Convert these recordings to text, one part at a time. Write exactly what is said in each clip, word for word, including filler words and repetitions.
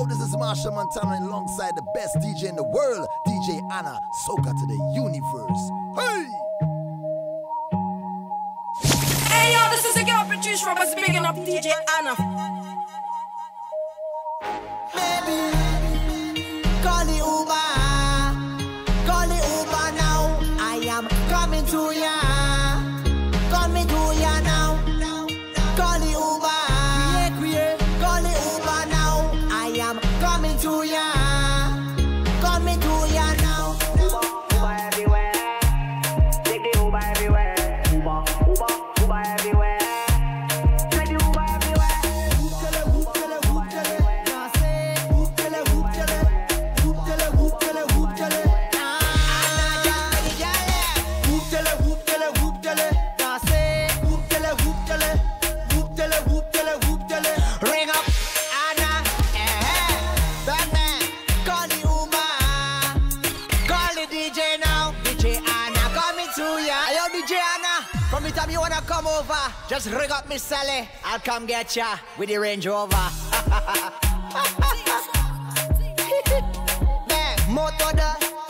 Yo, this is Marshall Montana alongside the best D J in the world, D J Anna, Soca to the universe. Hey! Hey yo, this is a girl Patrice Roberts, bigging up D J Anna. Baby, call the Uber, call the Uber now. I am coming to ya, coming to ya now. Call the Uber, call the Uber now. I am coming to ya, coming to ya now. Uber, Uber everywhere. Take the Uber everywhere. Uber, Uber, Uber everywhere. Take the Uber everywhere. Whoop tell it, whoop tell it, whoop tell it. Now say, whoop tell it, whoop tell it, whoop tell it, whoop tell it, whoop tell it. Ah, just ready, jolly. Whoop tell it, whoop tell it, whoop tell it. Now say, whoop tell it, whoop tell it, whoop tell it, whoop tell it, whoop tell it. Ring up, Anna, eh, Batman, call the Uber, call the D J now. D J Anna coming to ya. Yo, D J Anna, from the time you wanna come over, just ring up Miss Sally. I'll come get ya with the Range Rover. Man, motor da.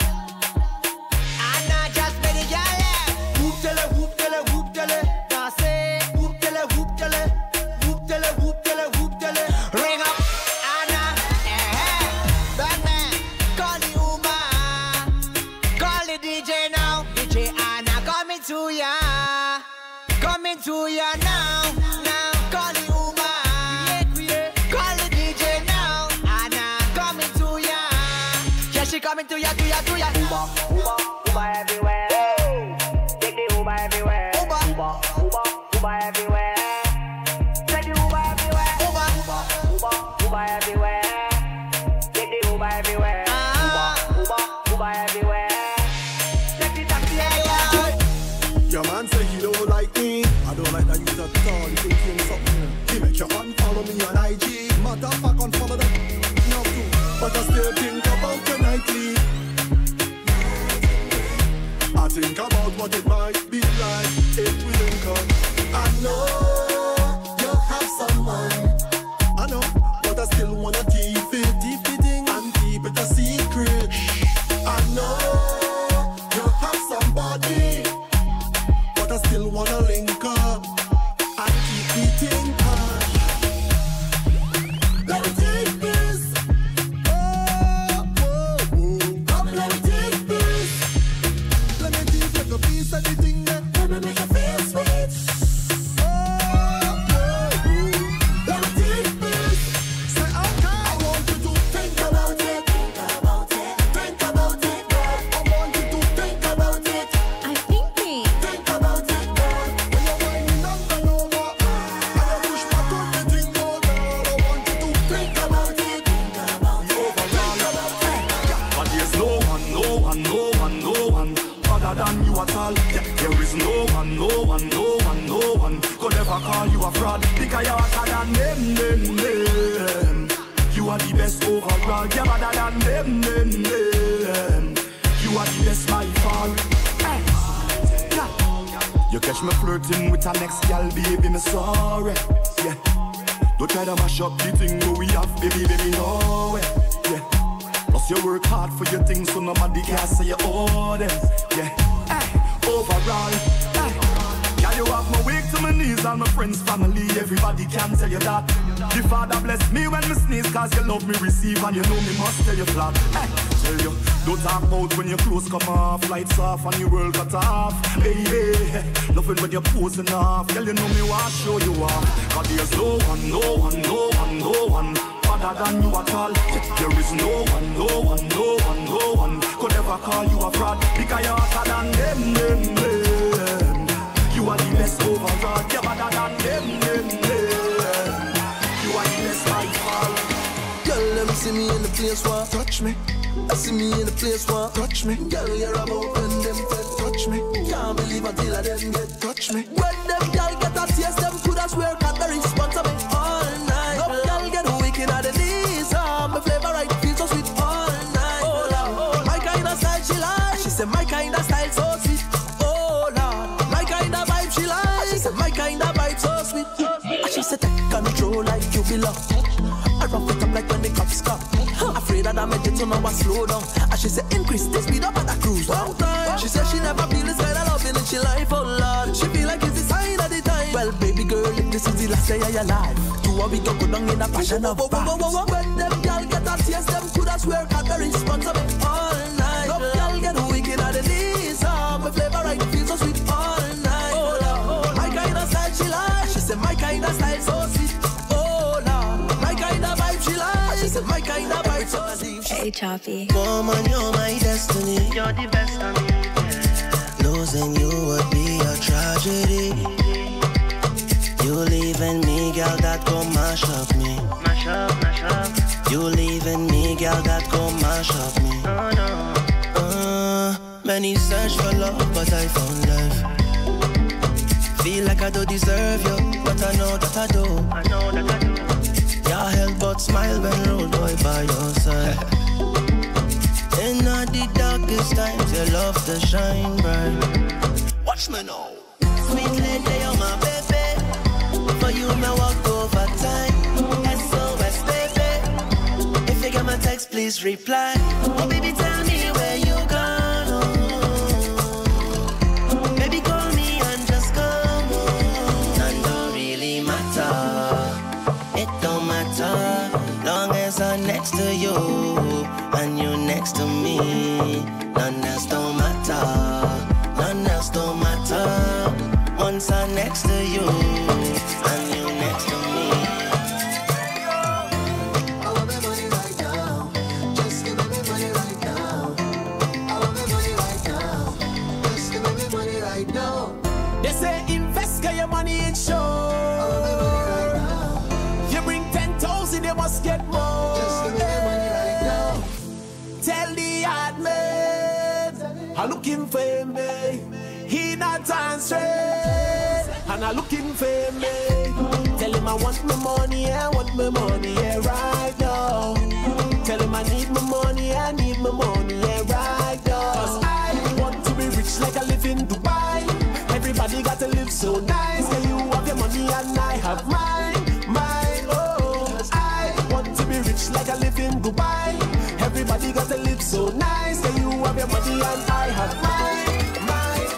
Anna just made it jolly. Whoop tell it, whoop tell it, whoop tell it. Now say, whoop tell it, whoop tell it, whoop tell it, whoop tell it, whoop tell it. Ring up, Anna, eh, Batman, call the Uber, call the D J now. D J Anna coming to ya, coming to ya now, now. Call the Uber, call the D J now. Anna coming to ya, yeah, she coming to ya, to ya, to ya. Uber, Uber, Uber everywhere. Take the Uber everywhere. Uber. Uber, Uber, Uber everywhere. Take the Uber everywhere. Uber. Uber, Uber, Uber everywhere. Take the Uber everywhere. Ah. Uber, Uber, Uber everywhere. Take the taxi everywhere. Your man say he don't like me. I don't like that you at all. You think you're something. He make you unfollow me on I G. Matter of fact, unfollow that. No too. But I still think about you nightly. I think about what it might be like if we link up. I know you have someone. I know, but I still wanna keep it, keep it in and keep it a secret. I know you have somebody, but I still wanna link up and keep it in touch. Let me take this. Oh, oh, oh. Come, let me take this. Let me take like a piece of the thing that let me make you feel sweet. Oh, oh, oh. Let me take this. Say okay. I want you to think about it. Think about it. Think about it, girl. I want you to think about it. I'm thinking. Think about it, girl. When you're whining and bend over, and you push back on the thing, oh girl. I want you to think about it. Think about it. Think about it. But there's no one, no one, no one, no one other than you at all. Yeah, there is no one, no one, no one, no one could ever call you a fraud because you're hotter than them, them, them. You are the best overall. You're better than them, them, them. You are the best by far. Hey. Yeah. You catch me flirting with an next gal, baby, me sorry. Yeah. Don't try to mash up the thing that we have, baby, baby, no way. Yeah. Plus you work hard for your things, so nobody can say you owe them. Yeah. Hey. Overall, hey. Yeah, you have my wake to my knees, all my friends, family, everybody can tell you that. The Father bless me when me sneeze, cause you love me receive and you know me must tell you flat. Hey, tell you, don't talk about when your clothes come off, lights off and your world cut off. Baby, loving when you're posing off, girl you know me want to show you off. Cause there's no one, no one, no one, no one other than you at all. There is no one, no one, no one, no one could ever call you a fraud because you're hotter than them, them, them. You are the best overall, you're better than them, them, them. You are the best by far. Girl, let me see me in the place where touch me. I see me in the place where touch me. Girl, you're about when them friends touch me. Can't believe until I them get touch me. When them girl get a taste, them coulda swear Cadbury sponsor me all night. No girl get wicked at the knees. Ah, my flavor right feels so sweet all night. Oh Lord, my kind of style she like. She said my kind of style so sweet. Oh Lord, my kind of vibe she like. She said my kind of vibe so sweet. She said take control like you belong. I rough it up like when they come up, stop. Afraid that I made it to now I slow down. And she said, increase the speed up at the cruise. Long time. She said she never feel this kind of loving in she life, oh Lord. She feel like it's the sign of the time. Well, baby girl, if this is the last day of your life, do what we go go down in a passion of vibes. When them girl get a taste, them could have swear got the response of it all night. Love girl get wicked at the knees. Oh, my flavor right feels so sweet all night. Oh Lord, my kind of style she like. She said my kind of style so sweet. Oh Lord, my kind of vibe she like. She said my kind of vibe so deep. Hey Choppy. Woman, you're my destiny. You're the best of me. Losing you would be a tragedy. You leaving me, girl, that go mash up me. Mash up, mash up. You leaving me, girl, that go mash up me. No, no. Uh, many search for love, but I found love. Feel like I don't deserve you, but I know that I do. I know that I do. Your help but smile when road boy by your side. In all the darkest times, your love to shine bright. Watch me now. Sweet lady, you're my baby. For you, my walk over time. S O S, baby. If you get my text, please reply. Oh, baby, tell me where you gone. Oh. Baby, call me and just come on. None don't really matter. It don't matter. Long as I'm next to you and you next to me. None else don't matter. None else don't matter. Once I'm next to you and you next to me. I want my money right now. Just give me money right now. I want my money right now. Just give me money right now. They say invest, get your money in show. I want my money right now. You bring ten thousand, you must get more. Just give me money right now. Tell the hard man, I'm looking for me. He not answering, and I'm looking for me. Tell him I want my money, I want my money, yeah, right now. Tell him I need my money, I need my money, yeah, right now. Cause I want to be rich like I live in Dubai. Everybody got to live so nice. Can you have your money and I have mine, mine, oh. I want to be rich like I live in Dubai. Everybody got to live so nice. Can you have your money and I have mine, mine.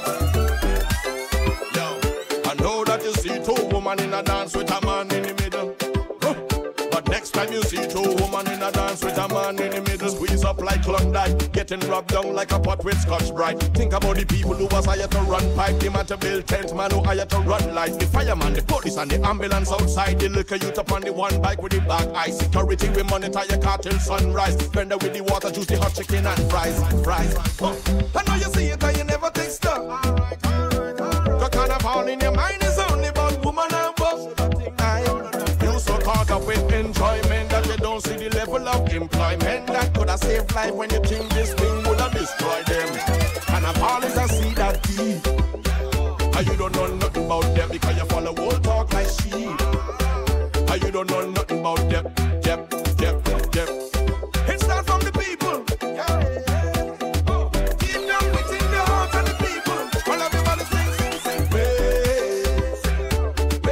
Yo, I know that you see two women in a dance with a man in the middle. Huh. But next time you see two women in a dance with a man in the middle, squeeze up like Klondike, getting rubbed down like a pot with Scotch Brite. Think about the people who was hired to run pipe, the man to build tent, man who hired to run lights, the fireman, the police and the ambulance outside, the liquor youth up on the one bike with the black eye. Security, we monitor your car till sunrise. Vendor with the water, juice, the hot chicken and fries, fries. Huh. I know you see it and you never take stock. The carnival in your mind is only about woman and boss. You so caught up with enjoyment that you don't see the level of employment that could have saved life when you think this thing would have destroyed them. Carnival is a seed that deep, and you don't know nothing about them because you follow old talk like sheep. And you don't know nothing about them, them, them, them. It's not from the people. Deep down within the heart of the people. All everybody sing, sing, sing. Way,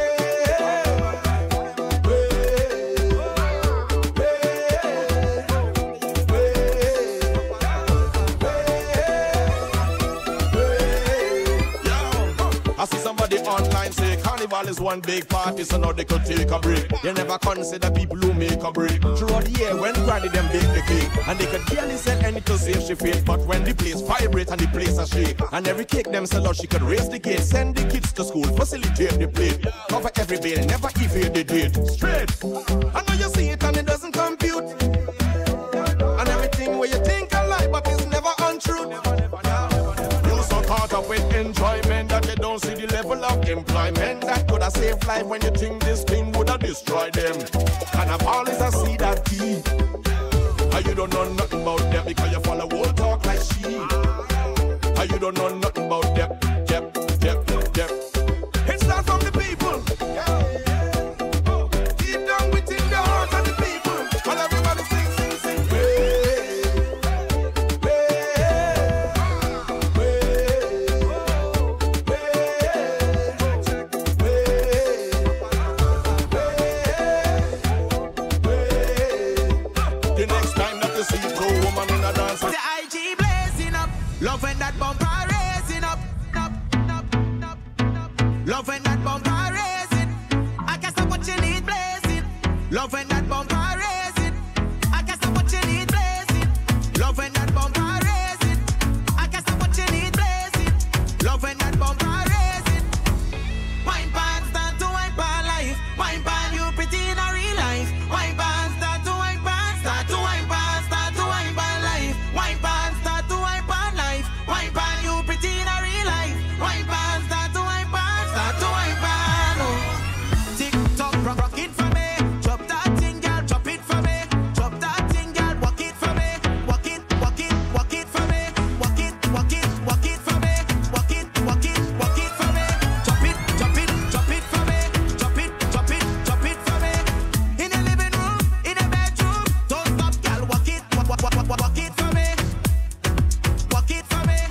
I see somebody online say carnival is one big party, so now they could take a break. They never consider people who make a break. Throughout the year when granny them bake the cake, and they could barely sell any to save she faith. But when the place vibrate and the place a shake, and every cake them sell out, she could raise the gate, send the kids to school, facilitate the plate, cover every bill, never evade the date. Straight. I know you see it and it doesn't compute, and everything where you think a lie, but it's never untrue. You so caught up with enjoyment that you don't see the level of employment that could have saved life when you think this thing would have destroyed them. Carnival is a seed that deep, and you don't know nothing about them because you follow old talk like sheep. And you don't know nothing about them, them, them, them. It's not from the people. Deep down within the heart of the people. And everybody sing, sing, sing. Way, Love when that bumper raise it. I guess I'm what you need, blaze it. Love when that bumper raise it. I guess I'm what you need, blaze it. Love when that bumper raise it. Wine pan start to wine pan life. Wine pan you pretty in a real life. Wine pan start to wine pan, start to wine pan, start to wine pan life. Wine pan start to wine pan life. Wine pan you pretty in a real life. Wine pan start to wine pan, start to wine pan. Oh. Tick tock, rock, rock it for me. Drop that thing, girl, drop it for me. Drop that thing, girl, walk it for me. Walk it, walk it, walk it for me. Walk it, walk it, walk it for me. Walk it, walk it, walk it for me. Drop it, drop it, drop it for me. Drop it, drop it, drop it for me. In the living room, in the bedroom, don't stop, girl, walk it, walk, walk, walk, walk, walk it for me. Walk it for me.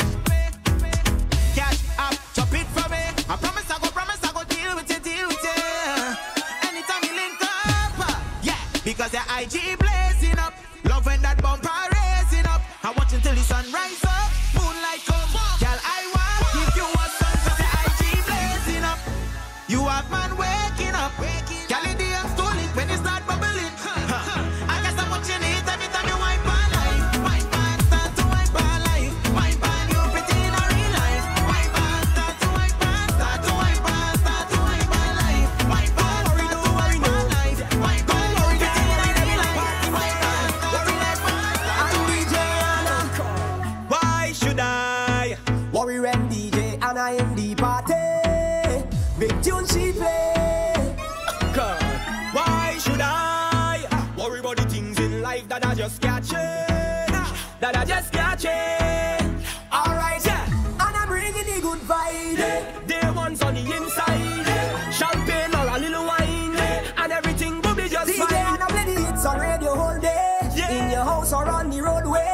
Cash up, drop it for me. I promise I go, promise I go deal with you, deal with you. Anytime you link up, yeah, because your I G blazing up. Love when that bumper raising up. I watch until the sun rise up. Moonlight come, girl, I want give you a sun cause your I G blazing up. You have man waking up. Girl, in the I'm stolen when you start bubbling. I guess I'm what you need every time you wipe on life. Wipe on, start to wipe on life. Wipe on, you pretty in a real life. Wipe on, start to wipe on, start to wipe on, start to wipe on life. Wipe on, start to wipe on life. Wipe on, you pretty in a real life. Wipe on, start to wipe on, start to D J Anna. Why should I? Worry when D J Anna in the party. Big tune she play. God, why should I worry about the things in life that I just can't change? That I just can't change. Alright, Yeah, and I'm bringing the good vibe. day one's on the inside. Champagne or a little wine, and everything will be just D J fine. Anna play the hits on radio all day. Yeah. In your house or on the roadway.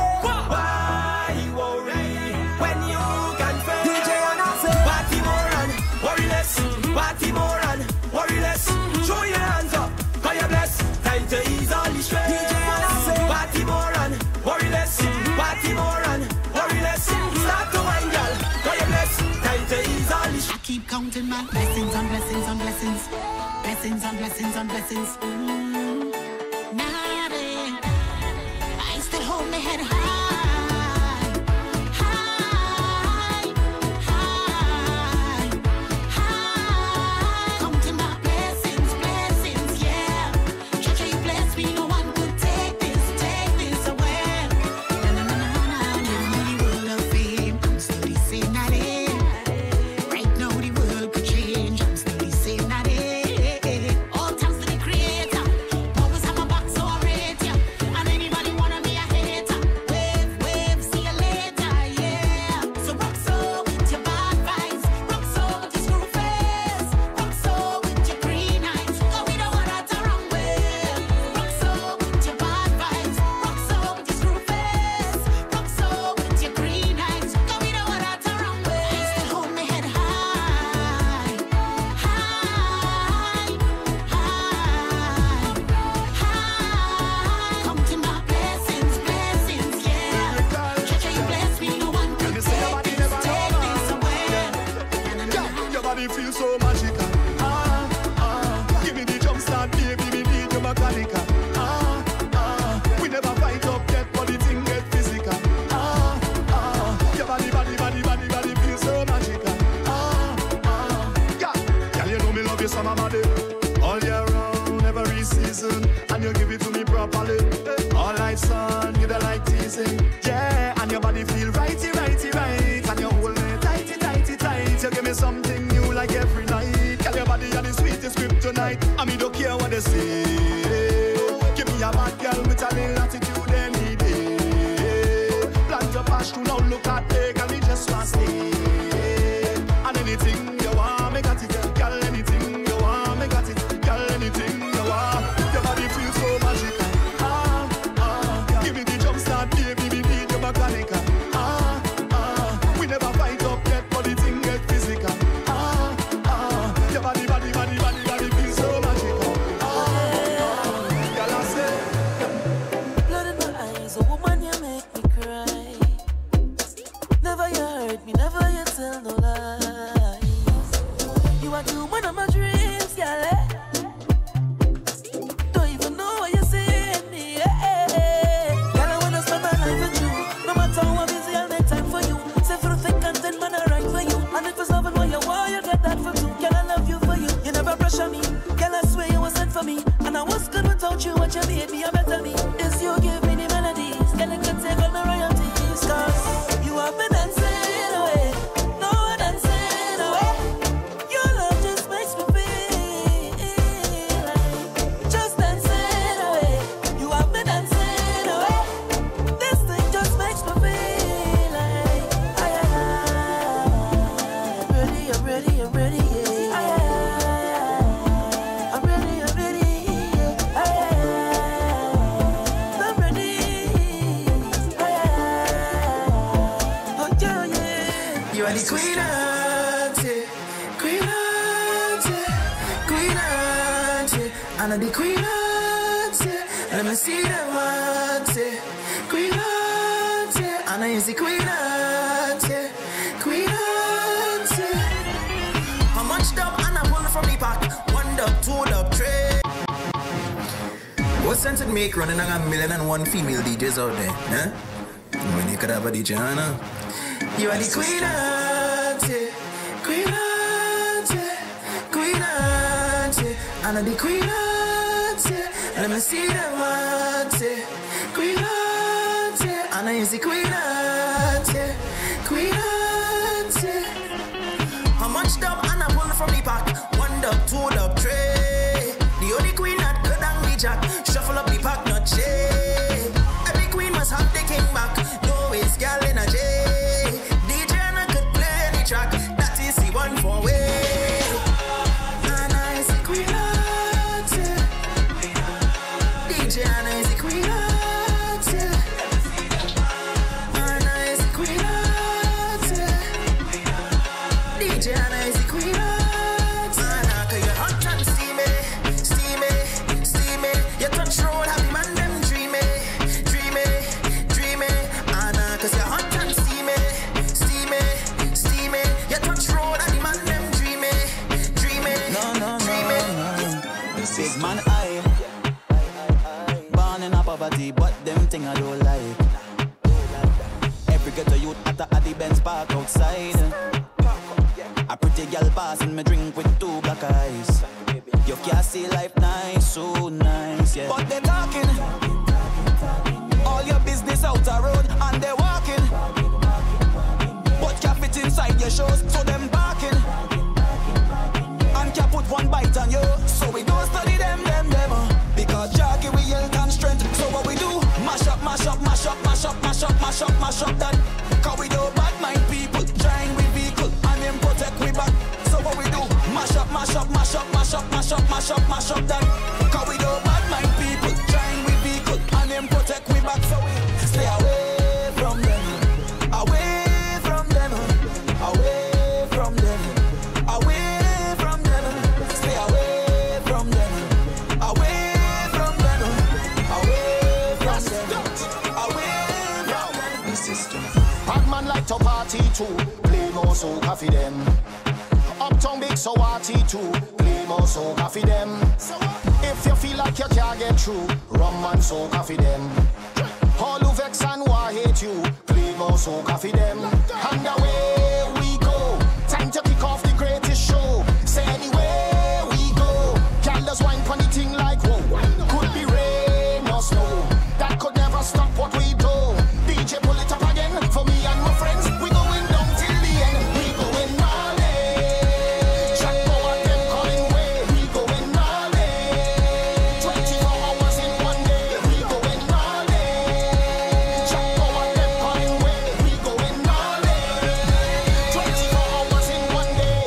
Why worry when you can fail? D J Anna say, Party more and worry less. Party more and worry less. Show your hands up, call your bless. Time to ease all the stress. D J Anna say, Party more and worry less. Party more and worry less. Start to wine, girl, call your bless. Time to ease all the stress. I keep counting my blessings on blessings on blessings. Blessings on blessings on blessings. Mm. Naughty. I still hold my head high. High. High. High. Counting my blessings, blessings, yeah. Church, you bless me, no one could take this, take this away. Na na na na na. Live in the world of fame. I'm still the same, not it. Right now the world could change. I'm still the same, not it. All thanks to the Creator. Always have my back, so I rate ya. And anybody wanna be a hater, wave, wave, see you later, yeah. So rock so with your bad vibes, rock so with your screw face, rock so with your green eyes. 'Cause we don't want that wrong way. Rock so with your bad vibes, rock so with your screw face, rock so with your green eyes. 'Cause we don't want that wrong way. I still hold my head high, high, high, high. Counting my blessings, blessings, yeah. Church, you bless me, no one could take this, take this away. Na, na, na, na. Your body feels so magical. Ah, ah. Give me the jump start, baby, me need your mechanical. Ah, ah. We never fight up yet, but the thing get physical. Ah, ah. Your body, body, body, body, body feels so magical. Ah, ah. Yeah, girl, you know me love you, summer body. All year round, every season, and you give it to me properly. All night sun, you don't like teasing. Yeah, and your body feel righty, righty, right, and you hold me tighty, tighty, tight. You give me something new like every night. Girl, your body are the sweetest kryptonite. I mean, don't care what they say. Give me a bad girl with a little attitude any day. Plant your pash to now look at me, girl, me just want stay. And anything you want, me got it. Girl, anything you want, me got it. Girl, anything you want. Your body feels so magical. Ah, ah. Give me the jump start, baby, me need your mechanical. Ah, ah. We never fight up yet, but the thing get physical. Ah, ah. Your body, body, body, body, body feels so magical. Ah, ah. Girl, I say, blood in my eyes, a woman you make me cry. Never you hurt me, never you was good without you, what you made me a better me. Is you give me the melodies, can I could take all my royalties. Cause you have been dancing away, no one dancing away. Your love just makes me feel like just dancing away. You have been dancing away. This thing just makes me feel like I am ready, I'm ready, I'm ready, yeah. I am. I'm ready, I'm ready, yeah. I am. I'm ready, I am. Oh yeah, yeah. You are the queen auntie, queen auntie, queen auntie. I know the queen auntie. Let me see them auntie, queen auntie. I know you see queen auntie, queen auntie. How much dub and I pull from the pack? One dub, two dub, three. What sense it make running on a million and one female D Js out there, huh? When you could have a D J, I know. You are the queen auntie, queen auntie, queen auntie. I know the queen auntie. Let me see them auntie, queen auntie. I know you see queen auntie, queen auntie. How much dub and I pull from the pack? One dub, two dub, three. The only queen that could hang the jack. Shuffle up the pack, not shade. Every queen must have the king back. No waste, girl in a J. D J and I could play any track. That is the one for way. And I see queen auntie. D J and I see queen auntie. And I see queen auntie. D J and I see queen auntie. And I call you hot and steamy, steamy, steamy. You touch road, happy man them dreamy, dreamy, dreamy. And I cause you hot and steamy, steamy, steamy. You touch road, happy man them dreamy, dreamy, No, no, no, dreamy. no. Big man, I born in a poverty, but them thing I don't like. Every ghetto youth at the, at the Benz park outside. A pretty girl passing me drink with two black eyes. You can't see life nice, so nice, yeah. But they talking, all your business out the road, and they walking. But can't fit inside your shows, so them barking. And can't put one bite on you, so we don't study them, them, them. uh. Because Jackie we health and strength, so what we do? Mash up, mash up, mash up, mash up, mash up, mash up, mash up that. Cause we do bad mind people, trying with vehicle, and them protect we back. So what we do? Mash up, mash up, mash up, mash up, mash up, mash up, mash up that. Cause we do bad mind people, trying with vehicle, and them protect we back. So we stay away from them, away from them, away from them, away from them. Stay away from them, away from them, away from them, away from them. Bad man like to party too, play more soca for them. Uptown big so party too, play more soca for them. If you feel like you can't get through, rum and soca for them. All who vex and who hate you, play more soca for them. And away we go, time to kick off the greatest show. Say anywhere we go, candles wine pon the thing like whoa. Could be rain or snow, that could never stop what we do. D J pull it up again for me and my friends. We going down till the end. We going gnarly. Jack Power them calling way. We going gnarly. twenty-four hours in one day. We going gnarly. Jack Power them calling way. We going gnarly. twenty-four hours in one day.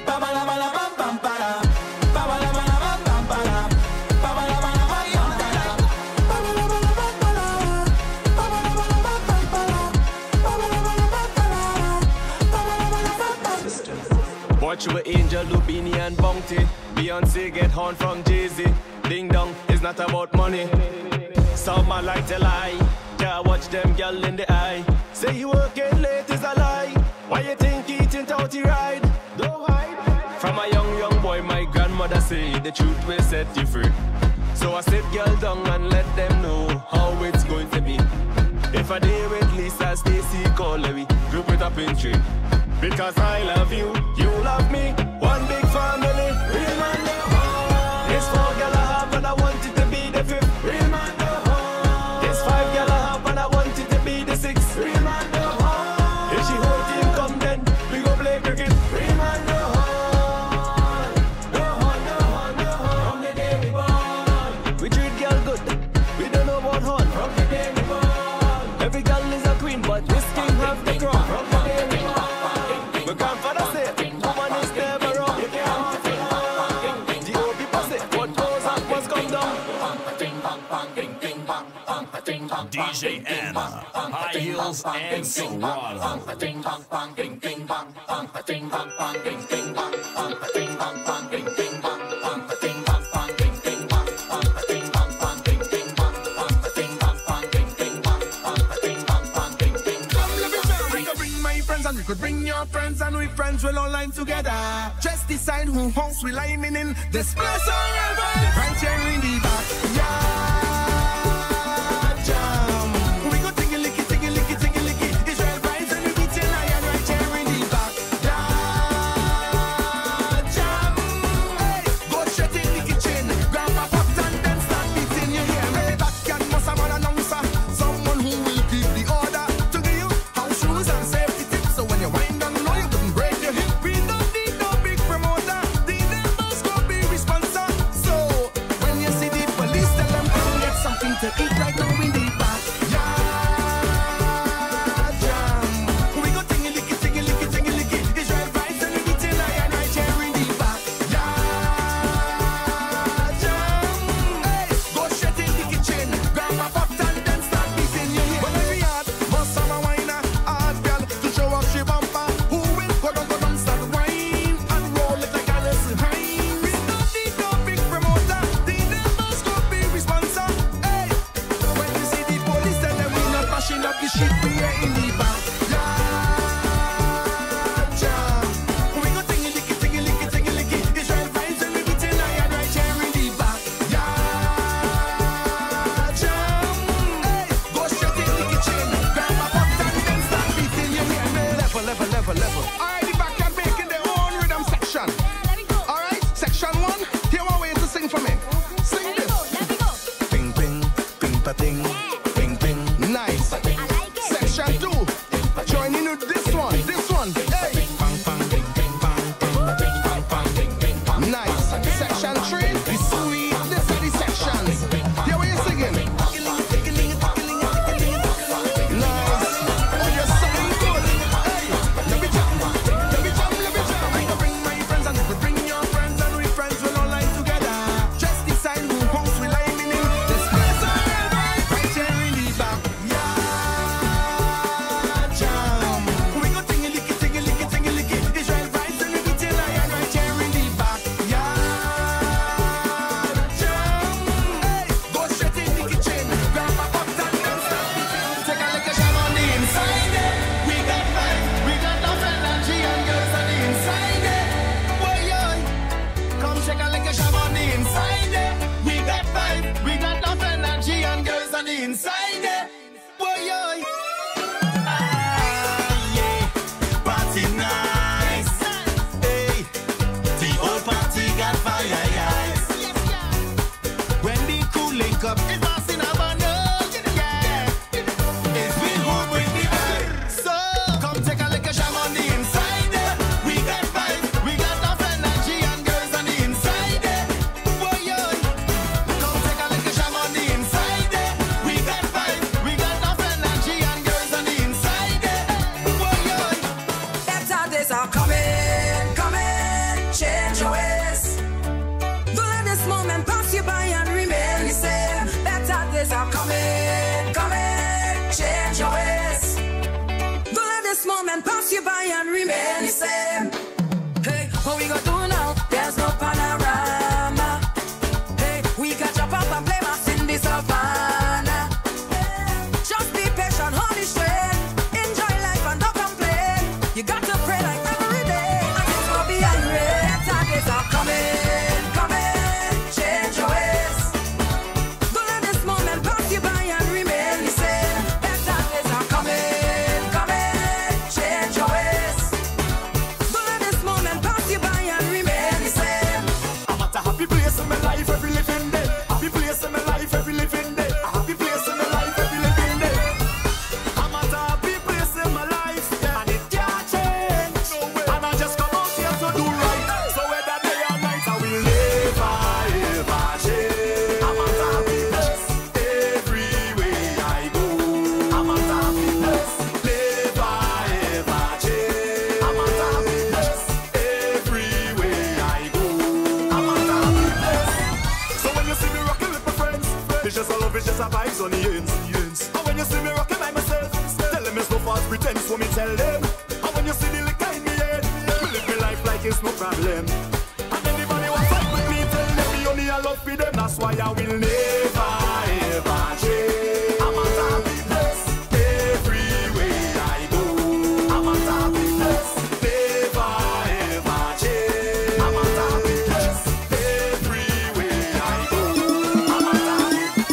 Watch your Angel, Lupini and Bounty. Beyonce get horn from Jay-Z. Ding dong, it's not about money. Some man like to lie. Can't watch them girl in the eye. Say you working late is a lie. Why you think eating out you ride? Don't hide. From a young, young boy, my grandmother say the truth will set you free. So I sit girl down and let them know how it's going to be. If I day with Lisa, Stacy, Coley, group it up in three. Because I love you, you love me, one big family. Real man the home. This four girl I have and I want it to be the fifth. Real man the home. This five girl I have and I want it to be the sixth. Real man the home. If she whole team come then, we go play cricket. Real man the home. The home, the home, the home. From the day we born, we treat girl good. We don't know about horn. From the day we born, every girl is a queen, but this king have the crown. From the day we born. My grandfather said, woman is never wrong. You can't have the old people say, what goes up must come down. D J Anna, High Heels and Serato. You could bring your friends and we friends will all line together. Just decide who hosts we lining in. This place forever. Right here in the back. Yeah, jam. We go tingy licky, tingy licky, tingy licky. Israel vibes and we beat in iron right here in the back. Yeah, jam. Hey, go straight in the kitchen. Grab a pot and then start beating your hair. Hey, back and must have an announcer. Someone who will keep the order. To give you house shoes and safety tips. So when you wind down low, you couldn't break your hip. We don't need no big promoter. The neighbors go be responsible. So when you see the police, tell them come get something to eat right now in the back. Yeah, jam. We go tingy licky, tingy licky, tingy licky. Israel vibes and we beating iron right here in the back. Yeah, jam. Hey, go straight in the kitchen. Grab a pot and then start beating your hair. When every yard must have a whiner, hard girl to show off she bumper. Who will go down, go down, start wine and roll it like Alice Hines. We don't need no big promoter. The neighbors go be responsible. Hey, when you see the police, tell them we not mashing up the shit we are in the back. Yeah, jam. We go tingy licky, tingy licky, tingy licky. Israel vibes and we beating iron right here in the back. Yeah, jam. Hey, go straight in the kitchen. Grab a pot and then start beating your hair. Level, level, level, level. Alright, the back and making their own rhythm section. Alright, section one. Here one way to sing for me. Sing this. Ping, ping, ping, pa, ting. Ping, ping. Nice. Section two. Join in with this one. This one. Hey. Pang, pang, ping, ping, pang, ping, ping, pang, pang, ping, ping, pang. Nice. Section three. The sweet. This are the sections. Here we are singing. Nice. Oh, you're sounding good. Hey. Let me jump. Let me jump. Let me jump. I can bring my friends and you could bring your friends and we friends will all line together. Just decide who hosts we lining in. This place forever. Right here in the back. Yeah, jam. We go tingy licky, tingy licky, tingy licky. Israel vibes and we beating iron right here in the back. Yeah, jam. Hey, go straight in the kitchen. Grab a pot and then start beating. Take a lick of jam on the inside it. We got vibes, we got enough energy and girls on the inside it. Boy, yo, come take a lick of jam on the inside it. We got vibes, we got enough energy and girls on the inside it. Boy, yo. Ah, yeah, party nice. Hey, the old party got fire, guys. When the crew link up, it's not in a bundle. Yeah, it's we who bring the vibe. So come take a lick of jam on the inside there. We got vibes, we got enough energy and girls on the inside there. Boy, yo, come take a lick of jam on the inside there. We got vibes, we got enough energy and girls on the inside there. Boy, yo. Better days are coming, coming. by and remain the same. Hey, what we gonna do now? There's no panorama. Hey, we can jump up and play mass in the savannah. Just be patient, hold the strength. Enjoy life and don't complain. You got to pray like every day. And it's gonna be irate. Better days are coming, coming. Change your ways. Don't let this moment pass you by and remain the same. Better days are coming, coming. Change your ways. Don't let this moment pass you by and remain the same. I'm at a happy place in my life every living day. Happy place in my life every living day. A happy place in my life every living day. I'm at a happy place in my life, yeah. And it can't change. No way. And I just come out here to do right. So whether day or night, I will never ever change. I'm at a happy place everywhere I go. I'm at a happy place, never ever change. I'm at a happy place everywhere I go. I'm at a happy place. So when you see me rocking with my friends, it's just a love, it's just a vibes on the ends. And when you see me rocking by myself, tell them it's no false pretense when me tell them. And when you see the liquor in me head, me live my life like it's no problem. And anybody who fight with me, tell them me only a love for them. That's why I will never ever change. I'm at a happy place everywhere I go. I'm at a happy place, never ever change. I'm at a happy place everywhere I go. I'm at a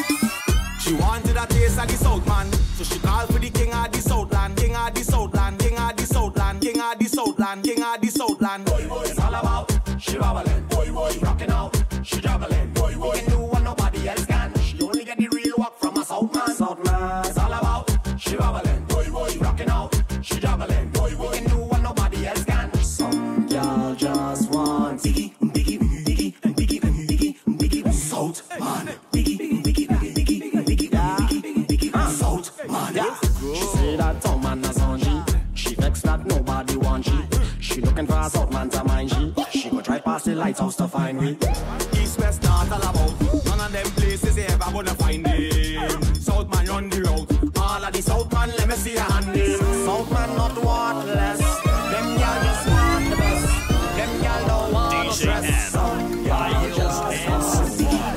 happy. She wanted a taste of the South man, so she called for the king of the Southland, king of the Southland, king of the Southland, king of the Southland, king of the Southland. Boy, boy, it's all about she wobbling, boy, boy, rocking out, she juggling, boy, boy, can do what nobody else can. She only get the real work from a South man, South man. It's all about she wobbling, boy, boy, rocking out, she juggling, boy, boy, can do what nobody else can. Some y'all just want biggie, biggie, biggie, biggie, biggie, biggie, South man, biggie, biggie, biggie, biggie, biggie, biggie, biggie, South man. She say that Tom man a son G. She vex that nobody want she. She looking for a South man to mind she. She go drive past the lighthouse to find me. East, west, north, all about. None of them places you ever gonna find him. South man run the road. All of the South man, let me see your hand name. South man not worthless. Them y'all just want the best. Them y'all don't want no stress. Some y'all just want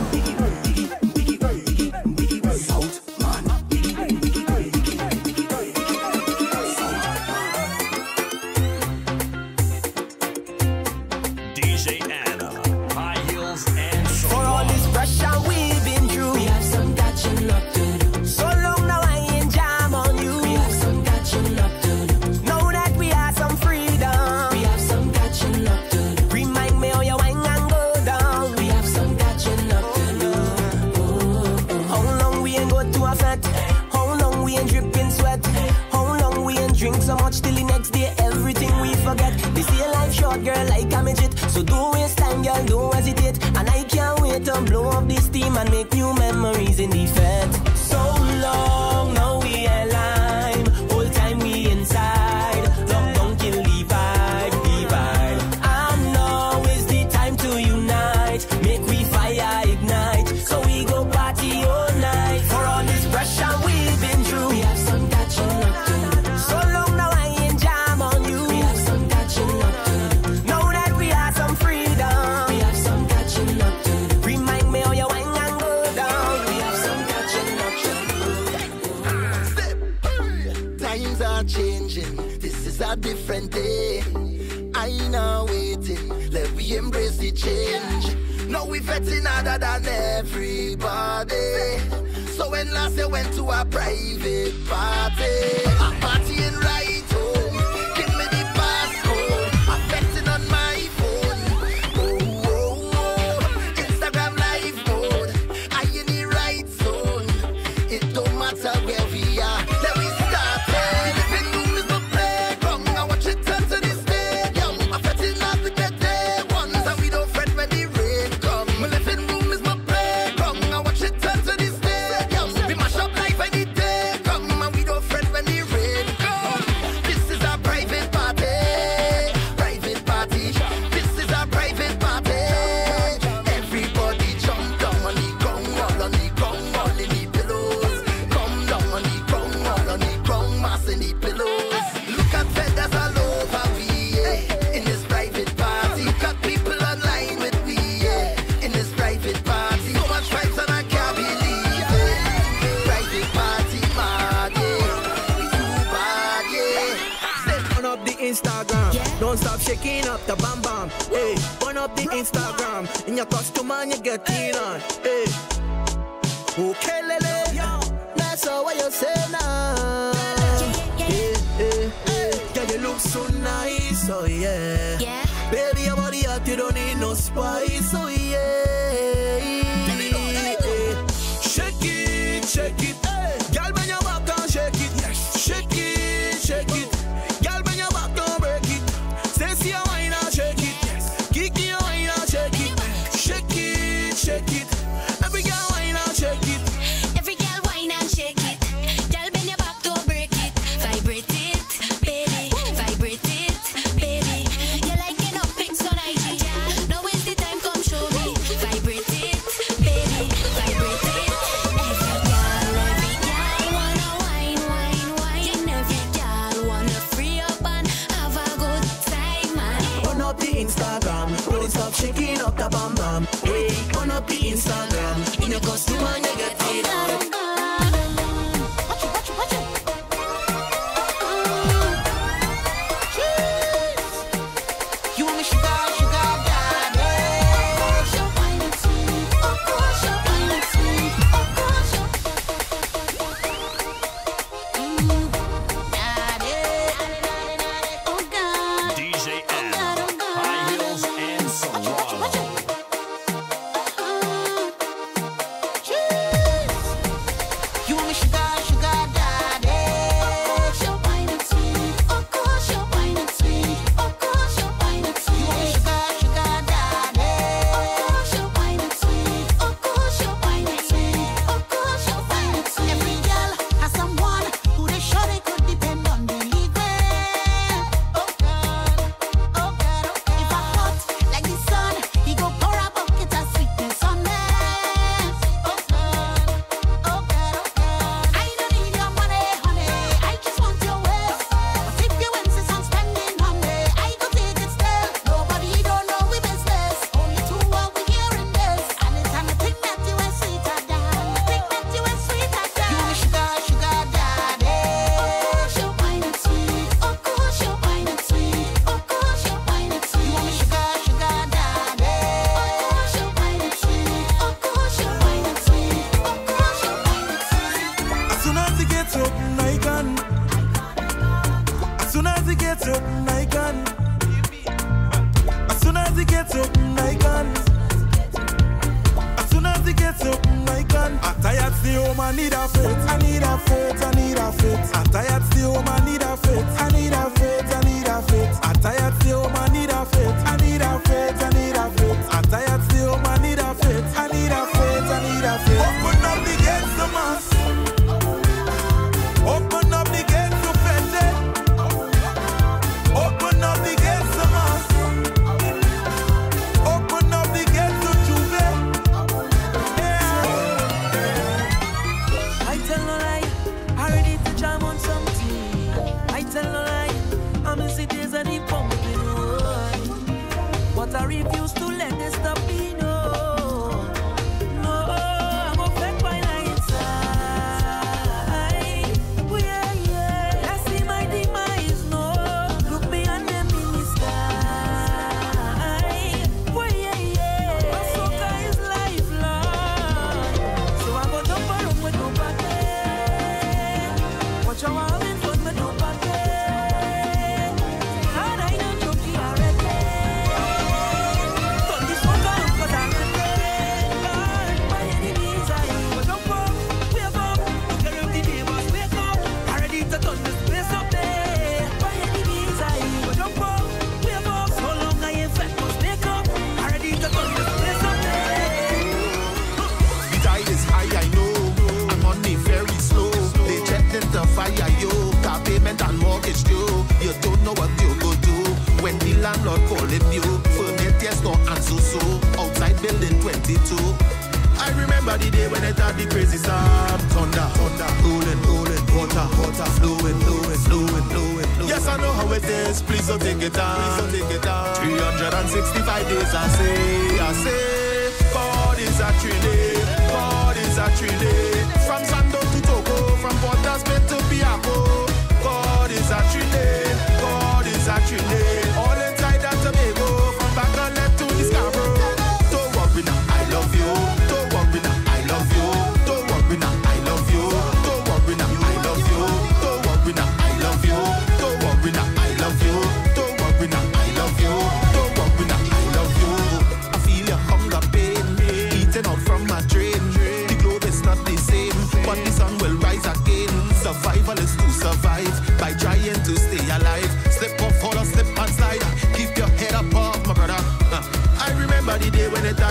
D J Anna, high heels and so For all this pressure we've been through, we have some catching up to do. So long now I ain't jam on you. We have some catching up to do. Know that we have some freedom. We have some catching up to do. Remind me how you wine and go down. We have some catching up to do. Oh, oh. How long we ain't go to a fete? How long we ain't dripping sweat? How long we ain't drink so much till the next day everything we forget? They say life short, girl, like a midget. So don't waste time, girl, don't hesitate. And I can't wait to blow up this steam and make new memories in the fete. So long, now we align. Whole time we inside. Lockdown kill the vibe, the vibe. And now is the time to unite. Make we fire ignite. So we go party all night. For all this pressure we've been through, we have some catching up to do. So long now I ain't jam on you. We have some catching up to do. Know that we have some freedom. We have some catching up to do. Remind me how you wine and go down. We have some catching up to do. Times are changing, this is a different day. I now waiting, let we embrace the change. Now we vetting harder than everybody. So when last I went to a private party, I'm partying right home. Give me the passcode, I'm vetting on my phone. Oh, oh, oh. Instagram live mode, I in the right zone. It don't matter where we are, let we start it. The living room is my playground, I watch it turn to the stadium. I'm vetting out the get day ones, and we don't fret when the rain comes. My living room is my playground, I watch it turn to the stadium. We mash up life any day come, and we don't fret when the rain comes. Don't stop shaking up the bam bam. Hey, burn up the Instagram. In your costume and you get in on. Hey, okay, lele. That's all what you say now. Hey, hey, hey. Yeah, you look so nice, oh yeah. Yeah. Baby, your body hot, you don't need no spice, oh yeah. Shake it, shake it. Girl, when you walk down, shake it. Yes. Shake it, shake it. Girl, when you walk down, break it. Sense your wine and shake it. Yes. Kick your wine and shake it. Shake it, shake it. Every girl wine and shake it. Every girl wine and shake it. Girl, when you walk down, break it. Vibrate it, baby. Vibrate it, baby. You like it up, pink so I G. Now is the time, come show me. Vibrate it, baby. Vibrate it. Instagram, don't stop shaking up the bam bam. Hey, turn up the Instagram. In your costume and you get it on. three sixty-five days I say, I say, God is a trinity, God is a trinity. From Sando to Togo, from Port of Spain to Piaco, God is a trinity, God is a trinity.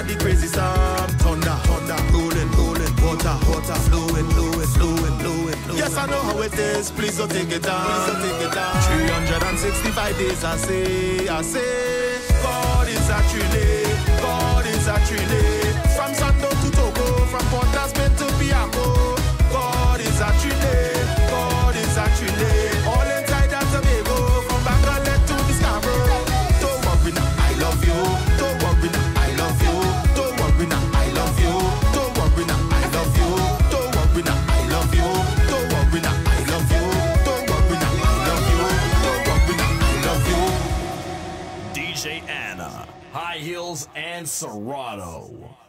under the crazy storm. Thunder, thunder, rolling, rolling, water, water, flowing, flowing, flowing, flowing, flowing. Yes, I know how it is. Please don't take it down. Please don't take it down. three hundred sixty-five days, I say, I say, God is actually, God is actually. From Santo to Togo, from Port of Spain to Piaco. God is actually, God is actually. All inside that Tobago, from Bacalet to Discovery. Don't worry now, I love you. Don't worry now, I love you. Don't worry now, I love you. Don't worry now, I love you. Don't worry now, I love you. Don't worry now, I love you. Don't worry now, I love you. Don't worry now, I love you. D J Anna, High Heels and Serato.